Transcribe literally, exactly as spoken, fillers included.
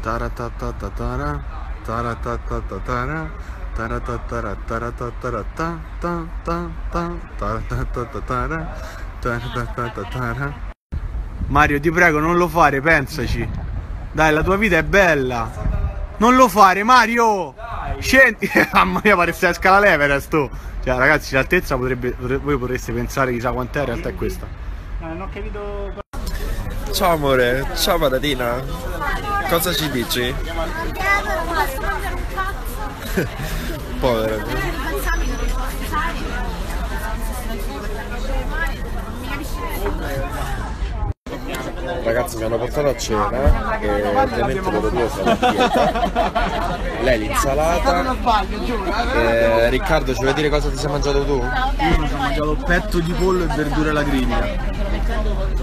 Taratatatara, taratatatara, taratatatara, taratatatara, taratatatara, taratatatara. Mario, ti prego, non lo fare, pensaci. Dai, la tua vita è bella. Non lo fare, Mario! Scendi! Mamma mia, pare stai a scala l'Everest, tu! Cioè, ragazzi, l'altezza potrebbe... Voi potreste pensare chissà quant'è, in realtà è questa. No, non ho capito... Ciao amore, ciao patatina. Cosa ci dici? Povera. Ragazzi, mi hanno portato a cena e ovviamente loro due sono a dieta. Lei l'insalata. E Riccardo, ci vuoi dire cosa ti sei mangiato tu? Io mi sono mangiato petto di pollo e verdure alla griglia.